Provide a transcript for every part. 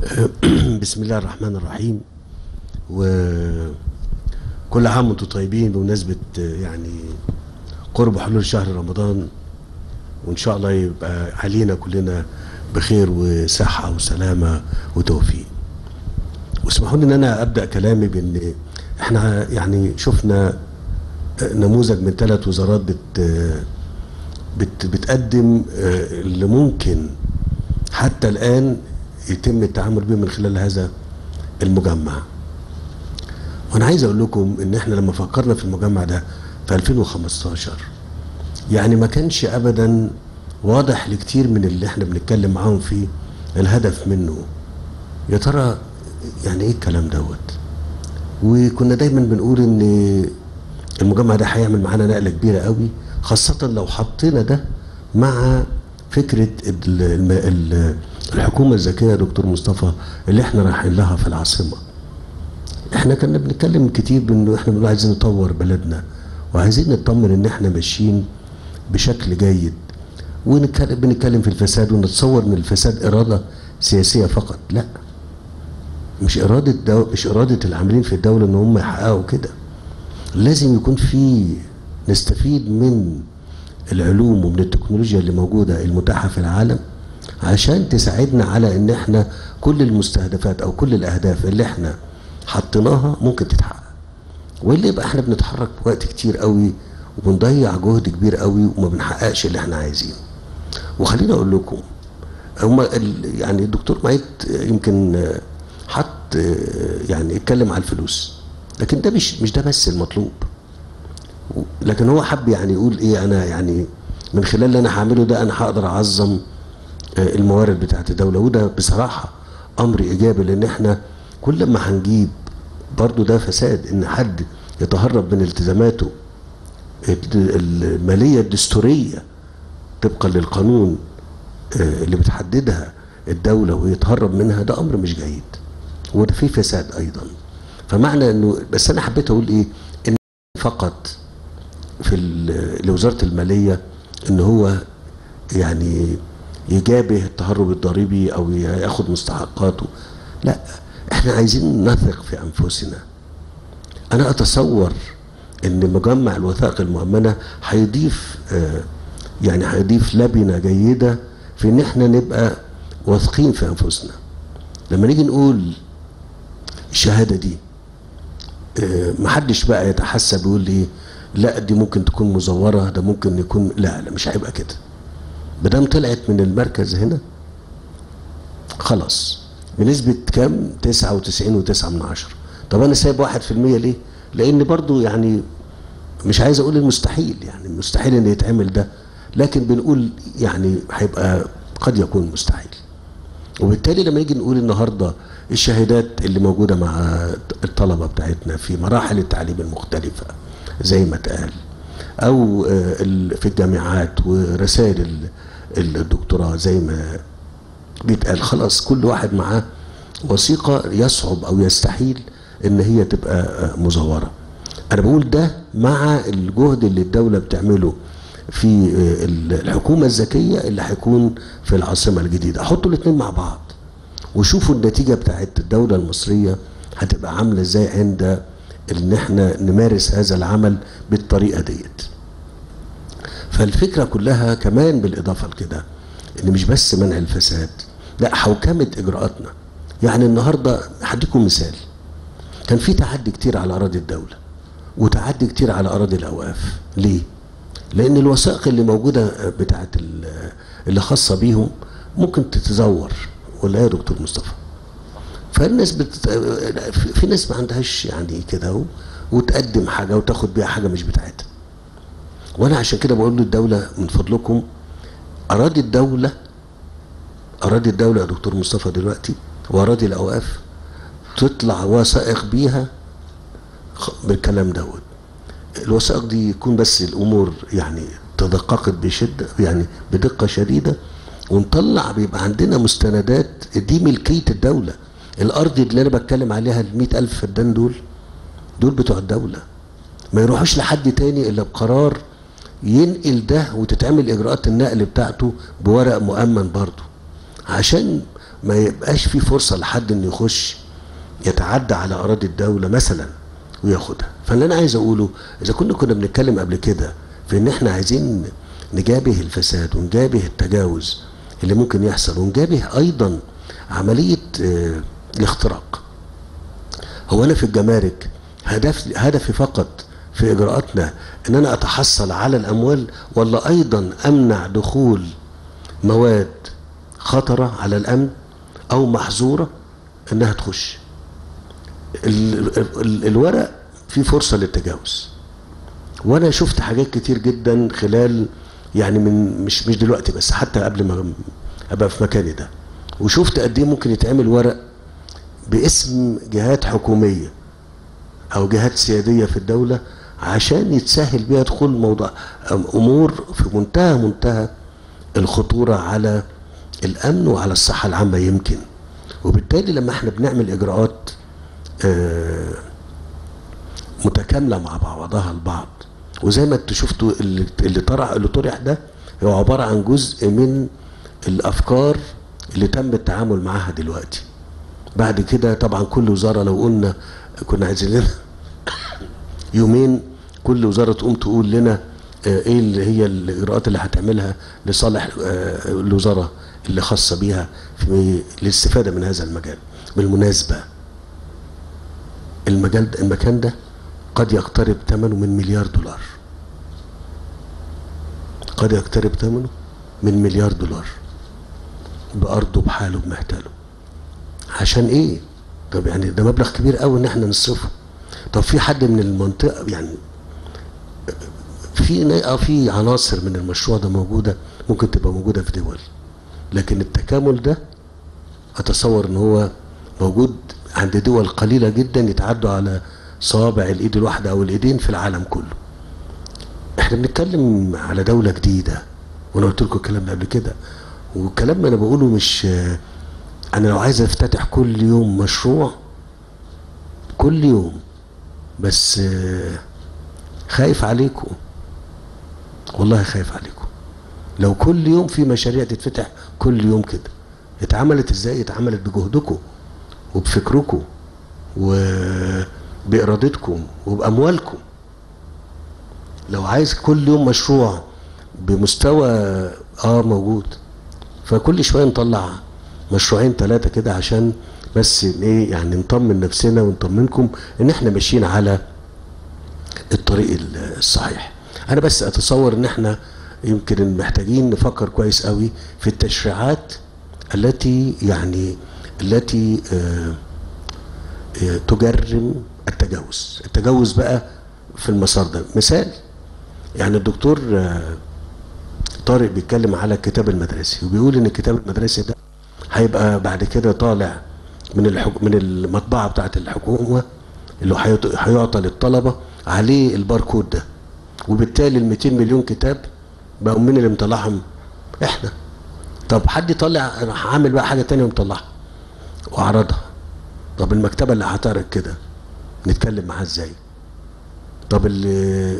بسم الله الرحمن الرحيم. وكل عام وانتم طيبين بمناسبة يعني قرب حلول شهر رمضان، وإن شاء الله يبقى علينا كلنا بخير وصحة وسلامة وتوفيق. واسمحوا لي إن أنا أبدأ كلامي بإن إحنا يعني شفنا نموذج من 3 وزارات بتقدم اللي ممكن حتى الآن يتم التعامل به من خلال هذا المجمع. وانا عايز اقول لكم ان احنا لما فكرنا في المجمع ده في 2015 يعني ما كانش ابدا واضح لكتير من اللي احنا بنتكلم معاهم فيه الهدف منه. يا ترى يعني ايه الكلام دوت؟ وكنا دايما بنقول ان المجمع ده هيعمل معانا نقله كبيره قوي، خاصه لو حطينا ده مع فكره الحكومه الذكيه يا دكتور مصطفى اللي احنا رايحين لها في العاصمه. احنا كنا بنتكلم كتير بانه احنا بنقول عايزين نطور بلدنا وعايزين نطمن ان احنا ماشيين بشكل جيد، بنتكلم في الفساد ونتصور ان الفساد اراده سياسيه فقط. لا، مش اراده العاملين في الدوله ان هم يحققوا كده. لازم يكون في نستفيد من العلوم ومن التكنولوجيا اللي موجوده المتاحه في العالم عشان تساعدنا على ان احنا كل المستهدفات او كل الاهداف اللي احنا حطيناها ممكن تتحقق، واللي يبقى احنا بنتحرك وقت كتير قوي وبنضيع جهد كبير قوي وما بنحققش اللي احنا عايزينه. وخليني اقول لكم يعني الدكتور معيد يمكن حط يعني اتكلم على الفلوس، لكن ده مش ده بس المطلوب. لكن هو حب يعني يقول ايه، انا يعني من خلال اللي انا هعمله ده انا هقدر اعظم الموارد بتاعت الدوله. وده بصراحه امر ايجابي، لان احنا كل ما هنجيب برضو ده فساد ان حد يتهرب من التزاماته الماليه الدستوريه طبقا للقانون اللي بتحددها الدوله ويتهرب منها، ده امر مش جيد وده فيه فساد ايضا. فمعنى انه بس انا حبيت اقول ايه، ان فقط في لوزاره الماليه ان هو يعني يجابه التهرب الضريبي او ياخد مستحقاته. لا، احنا عايزين نثق في انفسنا. انا اتصور ان مجمع الوثائق المؤمنه هيضيف يعني هيضيف لبنه جيده في ان احنا نبقى واثقين في انفسنا. لما نيجي نقول الشهاده دي محدش بقى يتحسب يقول لي لا دي ممكن تكون مزوره، ده ممكن يكون لا مش هيبقى كده. مادام طلعت من المركز هنا خلاص بنسبة كام؟ 99.9. طب أنا سايب 1% ليه؟ لأن برضو يعني مش عايز أقول المستحيل، يعني مستحيل إن يتعمل ده، لكن بنقول يعني هيبقى قد يكون مستحيل. وبالتالي لما نيجي نقول النهارده الشهادات اللي موجودة مع الطلبة بتاعتنا في مراحل التعليم المختلفة زي ما اتقال، أو في الجامعات ورسائل الدكتوراه زي ما بيتقال، خلاص كل واحد معاه وثيقة يصعب أو يستحيل إن هي تبقى مزورة. أنا بقول ده مع الجهد اللي الدولة بتعمله في الحكومة الذكية اللي هيكون في العاصمة الجديدة. أحطوا الاتنين مع بعض وشوفوا النتيجة بتاعت الدولة المصرية هتبقى عاملة إزاي عند إن إحنا نمارس هذا العمل بالطريقة ديت. فالفكرة كلها كمان بالإضافة لكده إن مش بس منع الفساد، لا، حوكمة إجراءاتنا. يعني النهارده هديكم مثال، كان في تعدي كتير على أراضي الدولة وتعدي كتير على أراضي الأوقاف. ليه؟ لأن الوثائق اللي موجودة بتاعت اللي خاصة بيهم ممكن تتزور، ولا إيه يا دكتور مصطفى؟ فالناس في ناس ما عندهاش يعني كده وتقدم حاجة وتاخد بيها حاجة مش بتاعتها. وأنا عشان كده بقول للدولة من فضلكم أراضي الدولة يا دكتور مصطفى دلوقتي وأراضي الأوقاف تطلع وثائق بيها بالكلام دوت. الوثائق دي يكون بس الأمور يعني تدققت بشدة، يعني بدقة شديدة، ونطلع بيبقى عندنا مستندات دي ملكية الدولة. الأرض اللي أنا بتكلم عليها 100,000 فدان دول بتوع الدولة، ما يروحوش لحد تاني إلا بقرار ينقل ده وتتعمل إجراءات النقل بتاعته بورق مؤمن برضه، عشان ما يبقاش في فرصه لحد انه يخش يتعدى على اراضي الدوله مثلا وياخدها. فاللي انا عايز اقوله، اذا كنا بنتكلم قبل كده في ان احنا عايزين نجابه الفساد ونجابه التجاوز اللي ممكن يحصل، ونجابه ايضا عمليه الاختراق. هو انا في الجمارك هدفي فقط في اجراءاتنا ان انا اتحصل على الاموال، ولا ايضا امنع دخول مواد خطره على الامن او محظوره انها تخش؟ الورق فيه فرصه للتجاوز، وانا شفت حاجات كتير جدا خلال يعني من مش دلوقتي بس، حتى قبل ما ابقى في مكاني ده، وشفت قد ايه ممكن يتعمل ورق باسم جهات حكوميه او جهات سياديه في الدوله عشان يتسهل بيها دخول موضوع امور في منتهى الخطوره على الامن وعلى الصحه العامه يمكن. وبالتالي لما احنا بنعمل اجراءات متكامله مع بعضها البعض، وزي ما انتوا شفتوا اللي طرح ده هو عباره عن جزء من الافكار اللي تم التعامل معاها دلوقتي. بعد كده طبعا كل وزاره لو قلنا كنا عايزين لنا يومين كل وزاره تقوم تقول لنا ايه اللي هي الاجراءات اللي هتعملها لصالح الوزاره اللي خاصه بيها في الاستفاده من هذا المجال. بالمناسبه المكان ده قد يقترب ثمنه من مليار دولار، قد يقترب ثمنه من مليار دولار بأرضه بحاله بمحتاله. عشان ايه؟ طب يعني ده مبلغ كبير قوي ان احنا نصرفه. طب في حد من المنطقه يعني في عناصر من المشروع ده موجوده ممكن تبقى موجوده في دول، لكن التكامل ده اتصور ان هو موجود عند دول قليله جدا يتعدوا على صوابع الايد الواحده او الايدين في العالم كله. احنا بنتكلم على دوله جديده، وانا قلت لكم الكلام ده قبل كده، والكلام اللي انا بقوله مش انا لو عايز افتتح كل يوم مشروع كل يوم، بس خايف عليكم والله، خايف عليكم. لو كل يوم في مشاريع تتفتح كل يوم كده، اتعملت ازاي؟ اتعملت بجهدكم وبفكركم وبإرادتكم وبأموالكم. لو عايز كل يوم مشروع بمستوى موجود، فكل شويه نطلع مشروعين ثلاثه كده عشان بس ايه يعني نطمن نفسنا ونطمنكم ان احنا ماشيين على الطريق الصحيح. انا بس اتصور ان احنا يمكن محتاجين نفكر كويس قوي في التشريعات التي تجرم التجاوز بقى في المسار ده. مثال يعني الدكتور طارق بيتكلم على الكتاب المدرسي، وبيقول ان الكتاب المدرسي ده هيبقى بعد كده طالع من المطبعه بتاعه الحكومه اللي هيعطى للطلبه عليه الباركود ده، وبالتالي ال 200 مليون كتاب بقوا مين اللي مطلعهم؟ احنا. طب حد يطلع هعمل بقى حاجه ثانيه ومطلعها واعرضها. طب المكتبه اللي هتعرض كده نتكلم معاها ازاي؟ طب اللي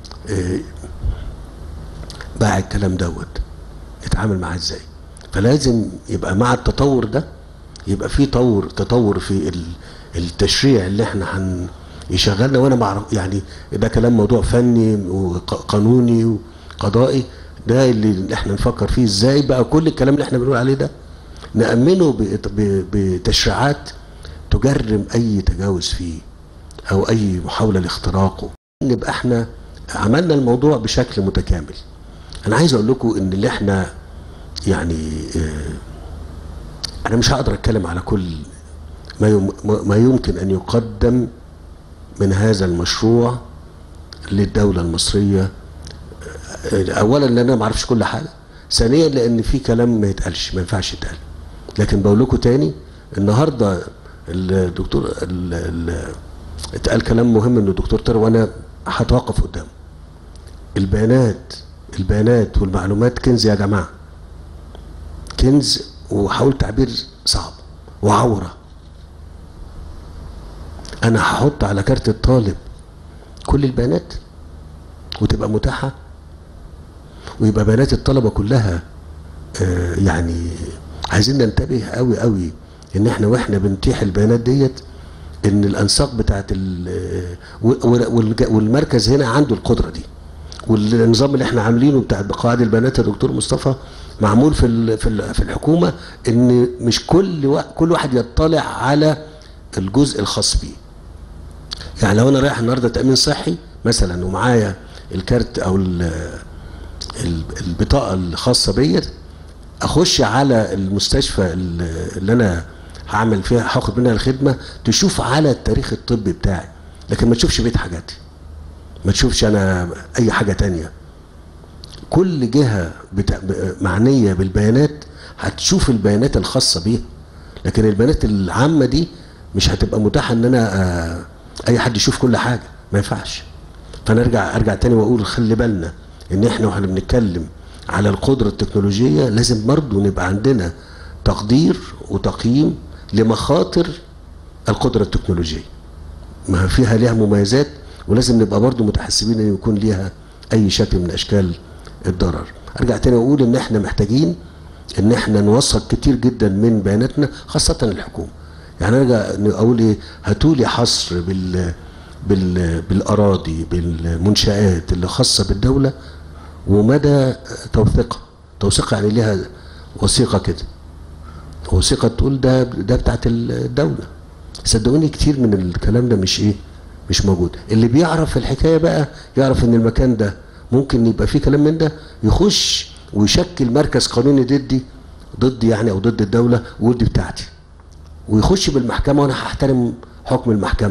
باع الكلام دوت نتعامل معاه ازاي؟ فلازم يبقى مع التطور ده يبقى في تطور في التشريع اللي احنا يشغلنا. وانا بعرف يعني ده كلام موضوع فني وقانوني وقضائي، ده اللي احنا نفكر فيه ازاي بقى كل الكلام اللي احنا بنقول عليه ده نأمنه بتشريعات تجرم اي تجاوز فيه او اي محاولة لاختراقه، نبقى احنا عملنا الموضوع بشكل متكامل. انا عايز اقول لكم ان اللي احنا يعني انا مش هقدر اتكلم على كل ما يمكن ان يقدم من هذا المشروع للدولة المصرية. اولا لان انا ما اعرفش كل حاجة، ثانيا لان في كلام ما يتقالش ما ينفعش يتقال. لكن بقول لكم تاني النهارده الدكتور اتقال كلام مهم ان الدكتور طارق وانا هتوقف قدامه. البيانات والمعلومات كنز يا جماعه، كنز، وحاول تعبير صعب، وعوره. انا هحط على كارت الطالب كل البيانات وتبقى متاحه، ويبقى بيانات الطلبه كلها يعني عايزين ننتبه قوي قوي ان احنا واحنا بنتيح البيانات ديت ان الانساق بتاعت والمركز هنا عنده القدره دي. والنظام اللي احنا عاملينه بتاع قواعد البيانات يا دكتور مصطفى معمول في الحكومه ان مش كل واحد يطلع على الجزء الخاص بيه. يعني لو انا رايح النهارده تامين صحي مثلا ومعايا الكارت او البطاقه الخاصه بيا، اخش على المستشفى اللي انا هعمل فيها هاخد منها الخدمه، تشوف على التاريخ الطبي بتاعي، لكن ما تشوفش بقيه حاجاتي، ما تشوفش انا اي حاجه تانية. كل جهه معنيه بالبيانات هتشوف البيانات الخاصه بيها، لكن البيانات العامه دي مش هتبقى متاحه ان انا اي حد يشوف كل حاجه، ما ينفعش. فانا ارجع تاني واقول خلي بالنا ان احنا واحنا بنتكلم على القدره التكنولوجيه لازم برضو نبقى عندنا تقدير وتقييم لمخاطر القدره التكنولوجيه. ما فيها ليها مميزات، ولازم نبقى برضو متحسبين ان يكون ليها اي شكل من اشكال الضرر. ارجع تاني واقول ان احنا محتاجين ان احنا نوثق كتير جدا من بياناتنا خاصه الحكومه. يعني ارجع اقول ايه، هاتولي حصر بالاراضي بالمنشآت اللي خاصه بالدوله ومدى توثيقها يعني ليها وثيقه كده، وثيقه تقول ده بتاعت الدوله. صدقوني كتير من الكلام ده مش موجود. اللي بيعرف الحكايه بقى يعرف ان المكان ده ممكن يبقى فيه كلام من ده، يخش ويشكل مركز قانوني ضدي يعني او ضد الدوله ويقول دي بتاعتي، ويخش بالمحكمه وانا هحترم حكم المحكمه.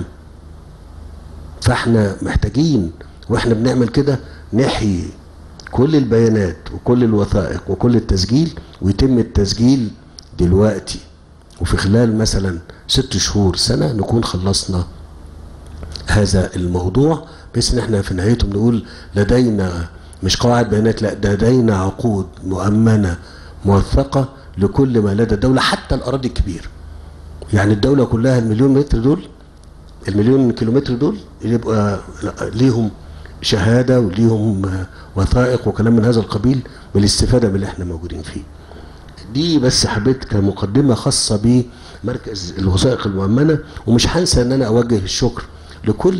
فاحنا محتاجين واحنا بنعمل كده نحيي كل البيانات وكل الوثائق وكل التسجيل، ويتم التسجيل دلوقتي، وفي خلال مثلا 6 شهور سنه نكون خلصنا هذا الموضوع، بحيث ان احنا في نهايته بنقول لدينا مش قواعد بيانات، لا لدينا عقود مؤمنه موثقه لكل ما لدى الدوله، حتى الاراضي الكبيره. يعني الدوله كلها المليون متر دول، المليون كيلومتر دول يبقى ليهم شهاده وليهم وثائق وكلام من هذا القبيل بالاستفاده من اللي احنا موجودين فيه. دي بس حبيت كمقدمه خاصه بمركز الوثائق المؤمنه. ومش هنسى ان انا اوجه الشكر لكل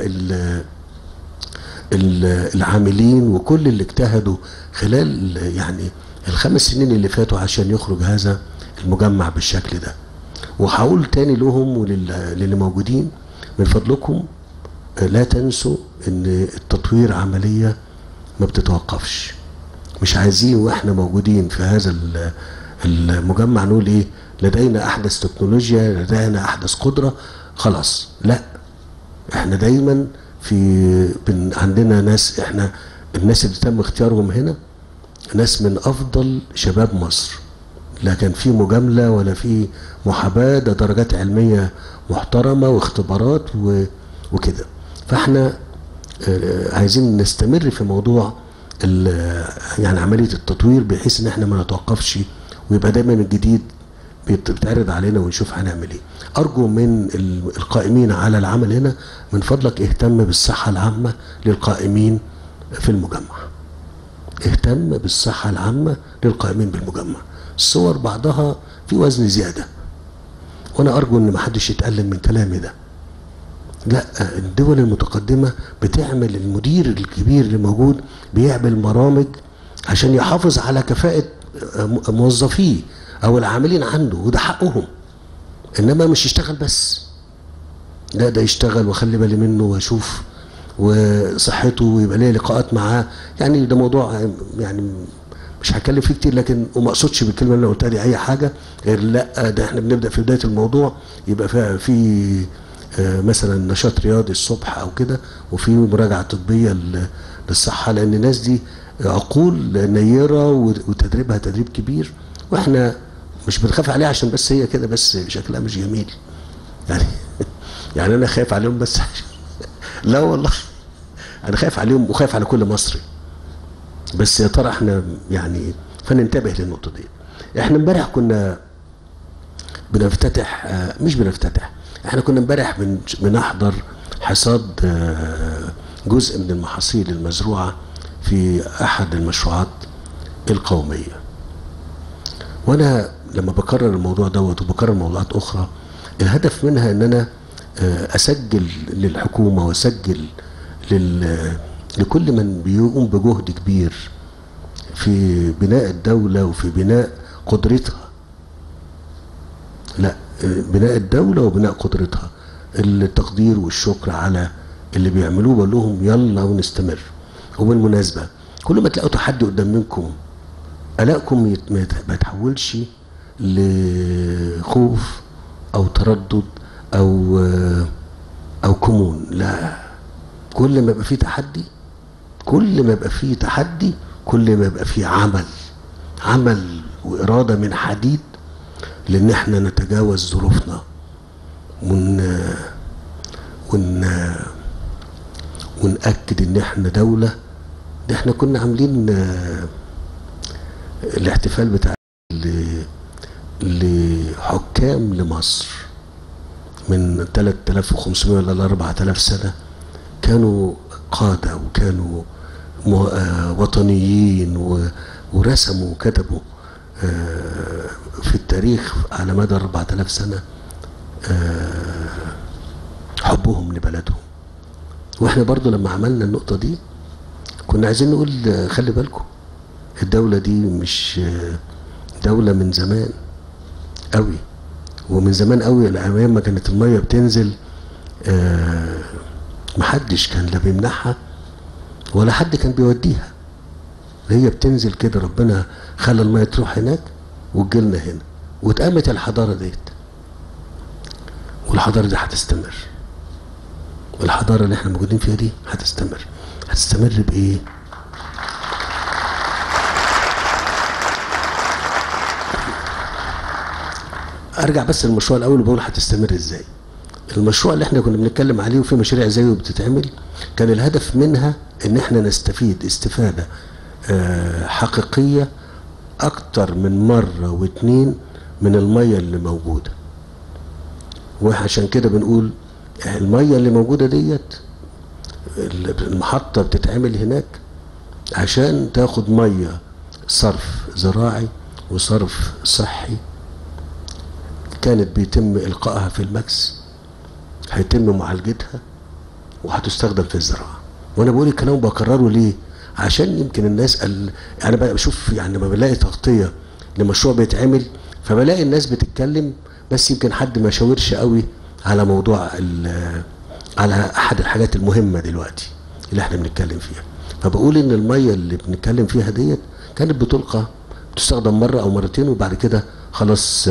العاملين وكل اللي اجتهدوا خلال يعني ال5 سنين اللي فاتوا عشان يخرج هذا المجمع بالشكل ده. وهقول تاني لهم وللي موجودين من فضلكم لا تنسوا ان التطوير عملية ما بتتوقفش. مش عايزين واحنا موجودين في هذا المجمع نقول ايه لدينا احدث تكنولوجيا، لدينا احدث قدرة، خلاص لا. احنا دايما عندنا ناس، احنا الناس اللي تم اختيارهم هنا ناس من افضل شباب مصر، لا كان في مجامله ولا في محاباه، ده درجات علميه محترمه واختبارات وكده. فاحنا عايزين نستمر في موضوع يعني عمليه التطوير، بحيث ان احنا ما نتوقفش ويبقى دايما الجديد بيتعرض علينا ونشوف هنعمل ايه. ارجو من القائمين على العمل هنا من فضلك اهتم بالصحه العامه للقائمين في المجمع. اهتم بالصحه العامه للقائمين بالمجمع. الصور بعضها في وزن زياده، وانا ارجو ان ما حدش يتألم من كلامي ده. لا، الدول المتقدمه بتعمل، المدير الكبير اللي موجود بيعمل برامج عشان يحافظ على كفاءه موظفيه او العاملين عنده، وده حقهم. انما مش يشتغل بس، لا ده يشتغل واخلي بالي منه واشوف وصحته ويبقى لي لقاءات معاه. يعني ده موضوع يعني مش هتكلم فيه كتير، لكن وما اقصدش بالكلمه اللي انا قلتها دي اي حاجه غير لا، ده احنا بنبدا في بدايه الموضوع يبقى في مثلا نشاط رياضي الصبح او كده، وفي مراجعه طبيه للصحه، لان الناس دي عقول نيره وتدريبها تدريب كبير، واحنا مش بنخاف عليها عشان بس هي كده بس شكلها مش جميل يعني انا خايف عليهم بس لا والله انا خايف عليهم وخايف على كل مصري. بس يا ترى احنا يعني فننتبه للنقطه دي. احنا امبارح كنا بنفتتح، مش بنفتتح، احنا كنا امبارح بنحضر حصاد جزء من المحاصيل المزروعه في احد المشروعات القوميه. وانا لما بكرر الموضوع دوت وبكرر موضوعات اخرى، الهدف منها ان انا اسجل للحكومه واسجل لكل من بيقوم بجهد كبير في بناء الدوله وفي بناء قدرتها. لا، بناء الدوله وبناء قدرتها، التقدير والشكر على اللي بيعملوه. بقول لهم يلا ونستمر. وبالمناسبه كل ما تلاقوا تحدي قدام منكم، قلقكم ما يتحولش لخوف او تردد او كمون. لا، كل ما يبقى فيه تحدي، كل ما يبقى فيه تحدي، كل ما يبقى فيه عمل واراده من حديد، لان احنا نتجاوز ظروفنا ونأكد ان احنا دولة. ده احنا كنا عاملين الاحتفال بتاع لحكام لمصر من 3500 ولا 4000 سنة، كانوا قادة وكانوا وطنيين ورسموا وكتبوا في التاريخ على مدى 4000 سنة حبهم لبلدهم. واحنا برضو لما عملنا النقطة دي كنا عايزين نقول خلي بالكم، الدولة دي مش دولة من زمان قوي، ومن زمان قوي الأيام ما كانت المية بتنزل محدش كان لا بيمنعها ولا حد كان بيوديها، هي بتنزل كده، ربنا خلى المية تروح هناك وتجيلنا هنا، واتقامت الحضارة ديت. والحضارة دي هتستمر، الحضارة اللي احنا موجودين فيها دي هتستمر. هتستمر بإيه؟ ارجع بس للمشروع الاول وبقول هتستمر ازاي. المشروع اللي احنا كنا بنتكلم عليه وفي مشاريع زيه بتتعمل، كان الهدف منها ان احنا نستفيد استفادة حقيقية اكتر من مرة واتنين من المية اللي موجودة. وعشان كده بنقول المية اللي موجودة ديت، المحطة بتتعمل هناك عشان تاخد مية صرف زراعي وصرف صحي، كانت بيتم إلقائها في المكس، هيتم معالجتها وهتستخدم في الزراعة. وأنا بقول الكلام بكرره ليه؟ عشان يمكن الناس أنا بشوف يعني لما بلاقي تغطية لمشروع بيتعمل فبلاقي الناس بتتكلم، بس يمكن حد ما شاورش قوي على موضوع على أحد الحاجات المهمة دلوقتي اللي احنا بنتكلم فيها. فبقول إن المية اللي بنتكلم فيها ديت كانت بتلقى، بتستخدم مرة أو مرتين وبعد كده خلاص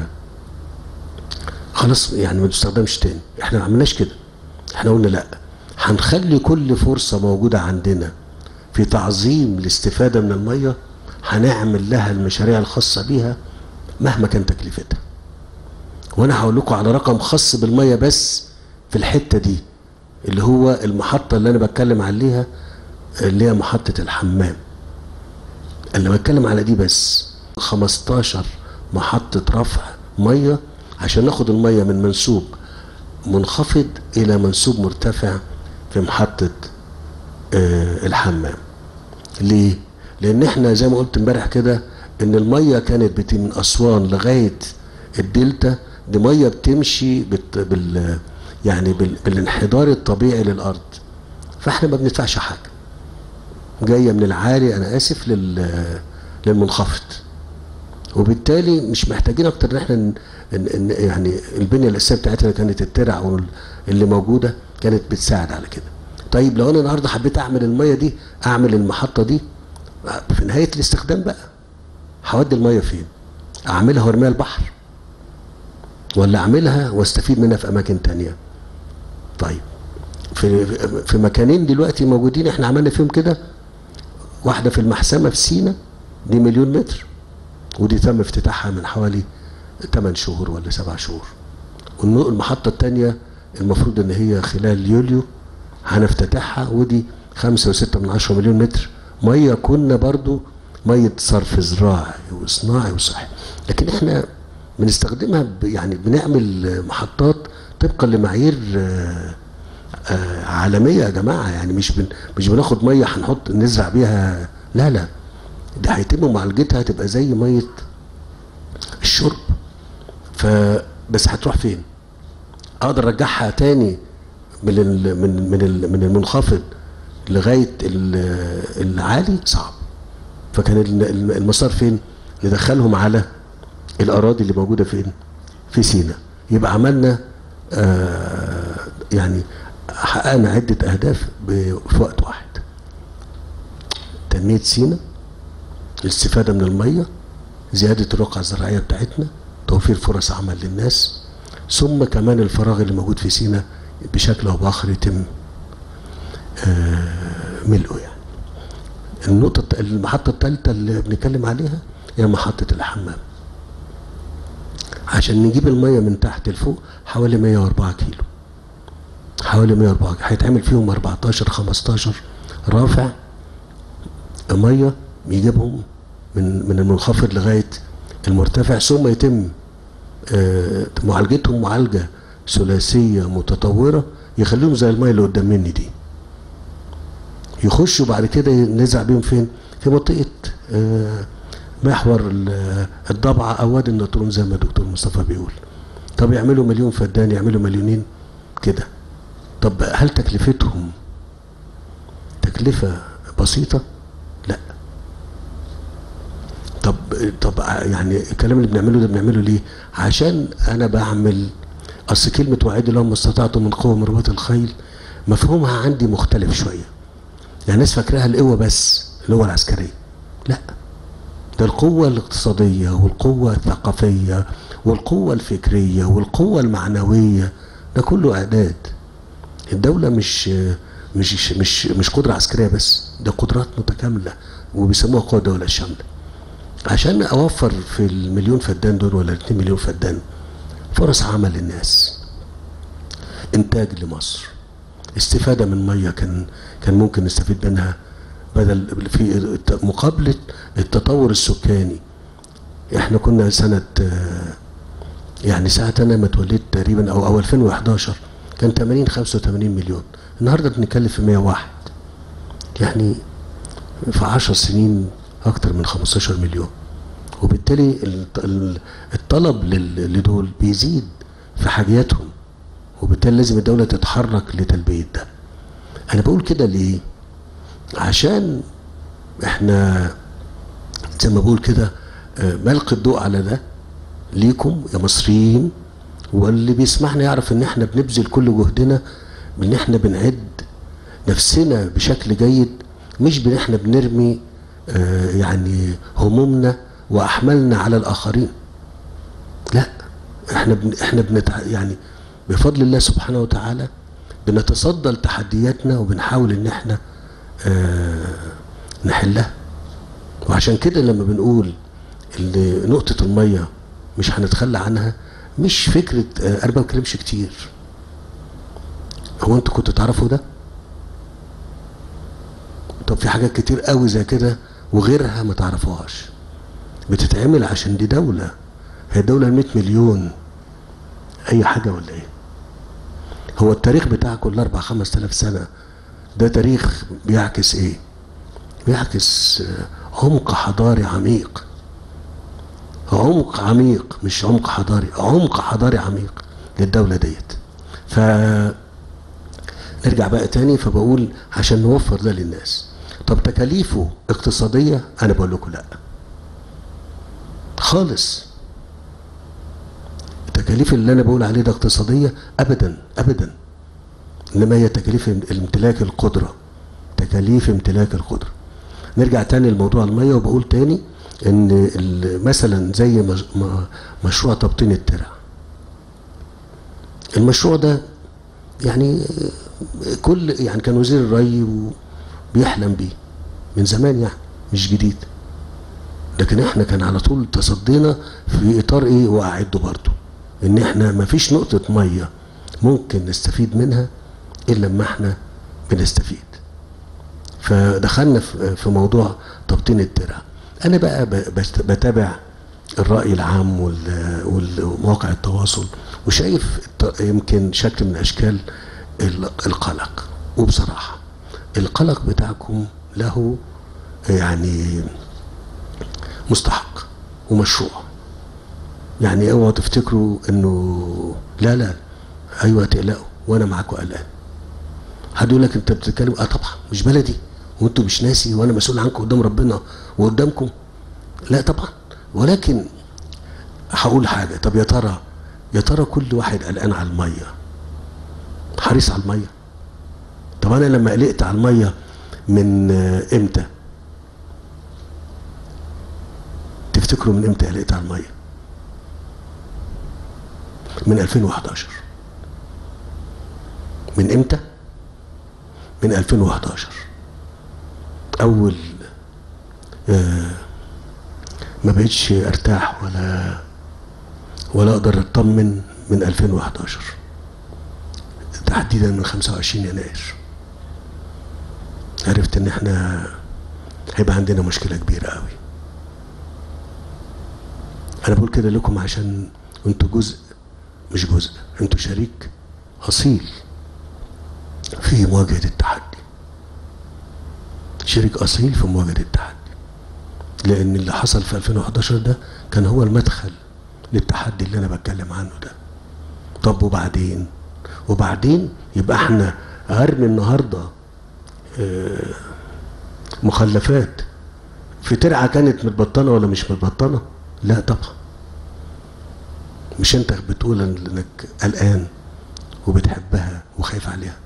يعني ما بتستخدمش تاني. احنا ما عملناش كده، احنا قلنا لا، هنخلي كل فرصة موجودة عندنا في تعظيم الاستفادة من المية هنعمل لها المشاريع الخاصة بيها مهما كان تكلفتها. وانا هقول لكم على رقم خاص بالمية بس في الحتة دي، اللي هو المحطة اللي انا بتكلم عليها، اللي هي محطة الحمام اللي بتكلم على دي بس. 15 محطة رفع مية عشان ناخد المية من منسوب منخفض الى منسوب مرتفع في محطة الحمام. ليه؟ لان احنا زي ما قلت امبارح كده ان المية كانت بتيجي من اسوان لغاية الدلتا، دي مية بتمشي بالانحدار الطبيعي للارض، فاحنا ما بندفعش حاجة، جاية من العالي انا اسف للمنخفض، وبالتالي مش محتاجين اكتر ان احنا يعني البنيه الاساسيه بتاعتنا كانت الترع اللي موجوده كانت بتساعد على كده. طيب لو انا النهارده حبيت اعمل الميه دي، اعمل المحطه دي في نهايه الاستخدام بقى، هودي الميه فين؟ اعملها وارميها البحر، ولا اعملها واستفيد منها في اماكن تانية؟ طيب في مكانين دلوقتي موجودين احنا عملنا فيهم كده، واحده في المحسمه في سينا دي 1,000,000 متر، ودي تم افتتاحها من حوالي 8 شهور ولا 7 شهور. والمحطة التانية المفروض ان هي خلال يوليو هنفتتحها، ودي 5.6 مليون متر مية، كنا برضو مية صرف زراعي وصناعي وصحي، لكن احنا بنستخدمها يعني بنعمل محطات طبقا لمعايير عالمية يا جماعة. يعني مش بناخد مية هنحط نزرع بيها، لا لا، ده هيتم معالجتها تبقى زي مية الشرب. فبس هتروح فين؟ اقدر ارجعها تاني من المنخفض لغايه العالي؟ صعب. فكان المسار فين؟ ندخلهم على الاراضي اللي موجوده فين؟ في سيناء. يبقى عملنا يعني حققنا عده اهداف في وقت واحد: تنميه سيناء، الاستفاده من الميه، زياده الرقعه الزراعيه بتاعتنا، توفير فرص عمل للناس، ثم كمان الفراغ اللي موجود في سيناء بشكل او باخر يتم ملئه. يعني المحطه الثالثه اللي بنتكلم عليها هي محطه الحمام. عشان نجيب الميه من تحت لفوق حوالي 104 كيلو، حوالي 104 هيتعمل فيهم 14 15 رافع ميه يجيبهم من المنخفض لغايه المرتفع، ثم يتم معالجتهم معالجه ثلاثيه متطوره يخليهم زي الميه اللي قدام مني دي. يخشوا بعد كده نزع بيهم فين؟ في منطقه محور الضبعه او وادي النطرون زي ما الدكتور مصطفى بيقول. طب يعملوا مليون فدان، يعملوا مليونين كده. طب هل تكلفتهم تكلفه بسيطه؟ لا. طب يعني الكلام اللي بنعمله ده بنعمله ليه؟ عشان انا بعمل اصل كلمه وعد لهم ما استطعتم من قوه من رباط الخيل مفهومها عندي مختلف شويه. يعني الناس فاكراها القوه بس، القوه العسكريه. لا، ده القوه الاقتصاديه والقوه الثقافيه والقوه الفكريه والقوه المعنويه، ده كله اعداد. الدوله مش قدره عسكريه بس، ده قدرات متكامله وبيسموها قوه الدوله الشامله. عشان اوفر في المليون فدان دول ولا 2 مليون فدان فرص عمل للناس، انتاج لمصر، استفاده من ميه كان ممكن نستفيد منها بدل في مقابله التطور السكاني. احنا كنا سنه يعني ساعه انا ما اتولدت تقريبا او 2011 كان 85 مليون. النهارده بنتكلم في 101، يعني في 10 سنين اكتر من 15 مليون. وبالتالي الطلب لدول بيزيد في حاجياتهم، وبالتالي لازم الدولة تتحرك لتلبية ده. انا بقول كده ليه؟ عشان احنا زي ما بقول كده بلقي الضوء على ده ليكم يا مصريين، واللي بيسمعنا يعرف ان احنا بنبذل كل جهدنا بان احنا بنعد نفسنا بشكل جيد، مش بان احنا بنرمي يعني همومنا واحمالنا على الاخرين. لا، احنا يعني بفضل الله سبحانه وتعالى بنتصدى لتحدياتنا وبنحاول ان احنا نحلها. وعشان كده لما بنقول ان نقطة المية مش هنتخلى عنها، مش فكرة انا ما بتكلمش كتير. هو انتوا كنتوا تعرفوا ده؟ طب في حاجات كتير قوي زي كده وغيرها ما تعرفوهاش بتتعمل عشان دي دولة. هي دولة 100 مليون اي حاجة ولا ايه؟ هو التاريخ بتاعكم ال 4 5000 سنة ده تاريخ بيعكس ايه؟ بيعكس عمق حضاري عميق. عمق عميق، مش عمق حضاري، عمق حضاري عميق للدولة ديت. نرجع بقى تاني، فبقول عشان نوفر ده للناس. طب تكاليفه اقتصادية؟ انا بقول لكم لا خالص. التكاليف اللي انا بقول عليه ده اقتصادية؟ ابدا ابدا. انما هي تكاليف امتلاك القدرة، تكاليف امتلاك القدرة. نرجع تاني لموضوع المية، وبقول تاني ان مثلا زي مشروع تبطين الترع. المشروع ده يعني يعني كان وزير الري بيحلم بيه من زمان، يعني مش جديد. لكن احنا كان على طول تصدينا في اطار ايه، واعده برضه ان احنا ما فيش نقطة مية ممكن نستفيد منها الا لما احنا بنستفيد. فدخلنا في موضوع تبطين الترع. انا بقى بتابع الرأي العام ومواقع التواصل، وشايف يمكن شكل من اشكال القلق. وبصراحة القلق بتاعكم له يعني مستحق ومشروع. يعني اوعوا تفتكروا انه لا لا، ايوه تقلقوا وانا معاكم قلقان. حد يقول لك انت بتتكلم، طبعا مش بلدي وانتوا مش ناسي وانا مسؤول عنكم قدام ربنا وقدامكم، لا طبعا. ولكن هقول حاجه، طب يا ترى كل واحد قلقان على الميه حريص على الميه؟ طب انا لما قلقت على الميه من امتى؟ تفتكروا من امتى قلقت على الميه؟ من 2011. من امتى؟ من 2011. اول ما بقتش ارتاح ولا اقدر اطمن من 2011 تحديدا من 25 يناير. عرفت ان احنا هيبقى عندنا مشكله كبيره قوي. انا بقول كده لكم عشان انتوا جزء، مش جزء، انتوا شريك اصيل في مواجهه التحدي، شريك اصيل في مواجهه التحدي. لان اللي حصل في 2011 ده كان هو المدخل للتحدي اللي انا بتكلم عنه ده. طب وبعدين يبقى احنا هرمي النهارده مخلفات في ترعه كانت متبطنه ولا مش متبطنه؟ لا طبعا. مش انت بتقول انك قلقان وبتحبها وخايف عليها؟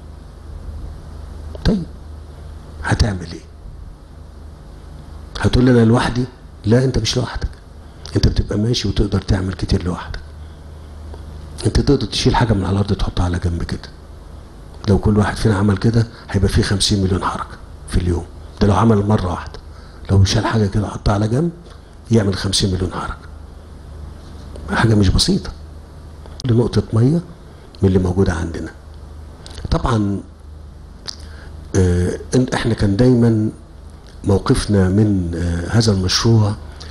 طيب هتعمل ايه؟ هتقول لي انا لوحدي؟ لا، انت مش لوحدك. انت بتبقى ماشي وتقدر تعمل كتير لوحدك. انت تقدر تشيل حاجه من على الارض تحطها على جنب كده. لو كل واحد فينا عمل كده هيبقى فيه 50 مليون حركه في اليوم. ده لو عمل مره واحده، لو شال حاجه كده حطها على جنب يعمل 50 مليون حركه. حاجه مش بسيطه. لنقطه ميه من اللي موجوده عندنا. طبعا احنا كان دايما موقفنا من هذا المشروع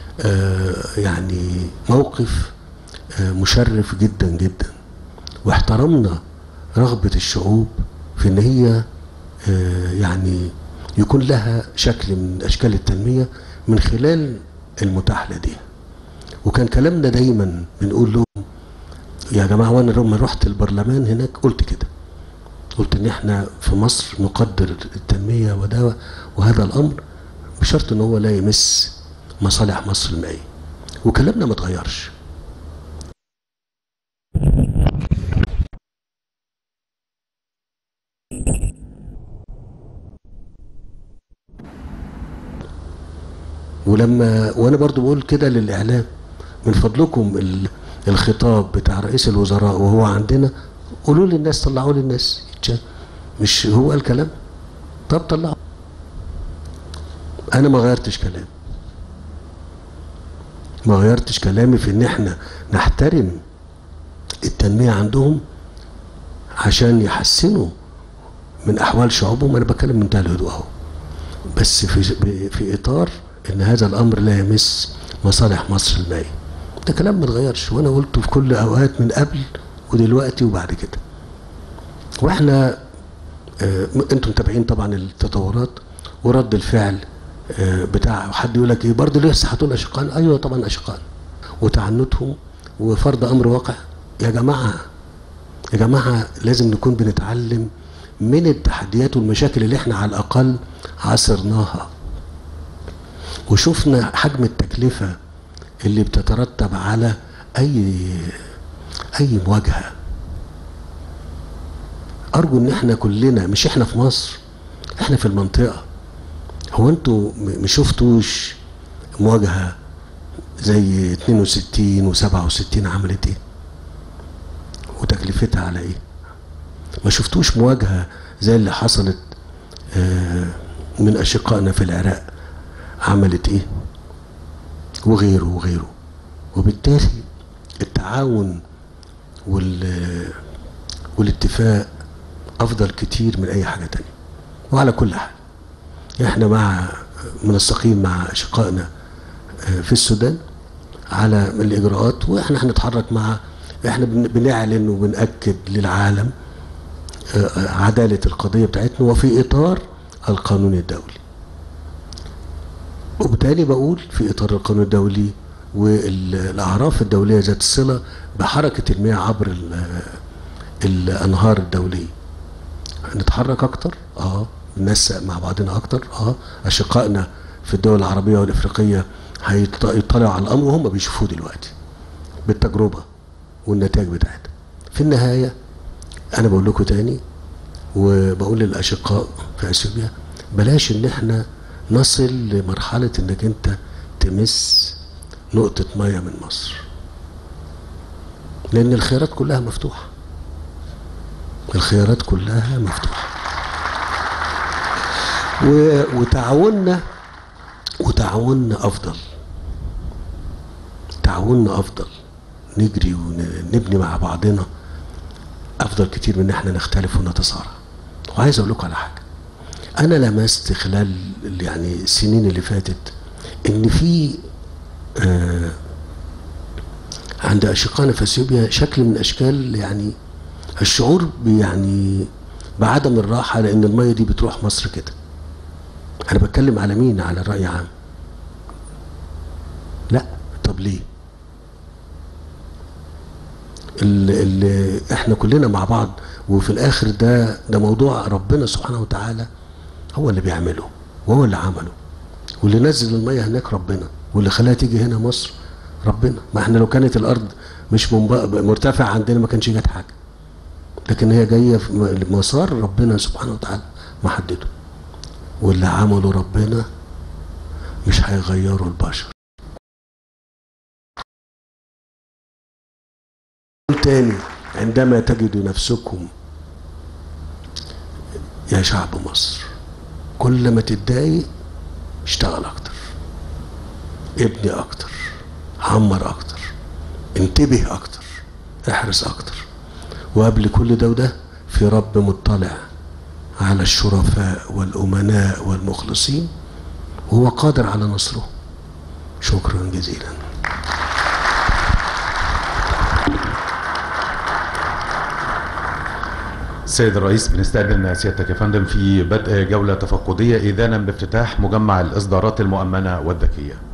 يعني موقف مشرف جدا جدا، واحترمنا رغبة الشعوب في ان هي يعني يكون لها شكل من اشكال التنمية من خلال المتاح لديها. وكان كلامنا دايما بنقول لهم يا جماعة، وانا لما رحت البرلمان هناك قلت كده، قلت ان احنا في مصر نقدر التنمية وهذا الامر بشرط ان هو لا يمس مصالح مصر المائية. وكلامنا ما اتغيرش. وانا برضو بقول كده للاعلام، من فضلكم الخطاب بتاع رئيس الوزراء وهو عندنا قولوا للناس، طلعوا للناس. مش هو الكلام؟ طب طلعوا. انا ما غيرتش كلامي في ان احنا نحترم التنمية عندهم عشان يحسنوا من احوال شعوبهم. انا بتكلم منتهى الهدوء اهو، بس في اطار ان هذا الامر لا يمس مصالح مصر المائية. ده كلام ما اتغيرش، وانا قلته في كل اوقات من قبل ودلوقتي وبعد كده. واحنا انتم متابعين طبعا التطورات ورد الفعل بتاع حد يقول لك ايه برضه لسه هتقول اشقان. ايوه طبعا اشقان، وتعنتهم وفرض امر واقع. يا جماعه لازم نكون بنتعلم من التحديات والمشاكل اللي احنا على الاقل عاصرناها، وشفنا حجم التكلفه اللي بتترتب على اي مواجهه. ارجو ان احنا كلنا، مش احنا في مصر، احنا في المنطقه. هو انتوا ما شفتوش مواجهه زي 62 و67 عملت ايه وتكلفتها على ايه؟ ما شفتوش مواجهه زي اللي حصلت من اشقائنا في العراق عملت ايه؟ وغيره. وبالتالي التعاون والاتفاق افضل كتير من اي حاجه تانية. وعلى كل حال احنا منسقين مع اشقائنا في السودان على الاجراءات، واحنا هنتحرك احنا بنعلن وبنأكد للعالم عدالة القضية بتاعتنا وفي اطار القانون الدولي. وبالتالي بقول في اطار القانون الدولي والاعراف الدوليه ذات الصله بحركه المياه عبر الانهار الدوليه. نتحرك اكتر، ننسق مع بعضنا اكتر، اشقائنا في الدول العربيه والافريقيه هيطلعوا على الامر وهم بيشوفوه دلوقتي بالتجربه والنتائج بتاعتها. في النهايه انا بقول لكم تاني وبقول للاشقاء في اثيوبيا، بلاش ان احنا نصل لمرحله انك انت تمس نقطه ميه من مصر، لان الخيارات كلها مفتوحه، الخيارات كلها مفتوحه. وتعاوننا افضل، تعاوننا افضل، نجري ونبني مع بعضنا افضل كتير من ان احنا نختلف ونتصارع. وعايز اقول لكم على حاجه، انا لمست خلال يعني السنين اللي فاتت ان في عند اشقائنا في اثيوبيا شكل من اشكال يعني الشعور يعني بعدم الراحه، لان الميه دي بتروح مصر كده. انا بتكلم على مين؟ على الراي عام. لا، طب ليه؟ اللي احنا كلنا مع بعض، وفي الاخر ده موضوع ربنا سبحانه وتعالى هو اللي بيعمله وهو اللي عمله، واللي نزل الميه هناك ربنا، واللي خلاها تيجي هنا مصر ربنا. ما احنا لو كانت الارض مش مرتفع عندنا ما كانش جت حاجه، لكن هي جايه في مسار ربنا سبحانه وتعالى محدده، واللي عمله ربنا مش هيغيره البشر. تاني، عندما تجدوا نفسكم يا شعب مصر كل ما تتضايق اشتغل اكتر، ابني اكتر، عمر اكتر، انتبه اكتر، احرص اكتر. وقبل كل ده وده في رب مطلع على الشرفاء والامناء والمخلصين، وهو قادر على نصره. شكرا جزيلا. السيد الرئيس، بنستأذن سيادتك يا فندم في بدء جولة تفقدية إذانا بافتتاح مجمع الإصدارات المؤمنة والذكية.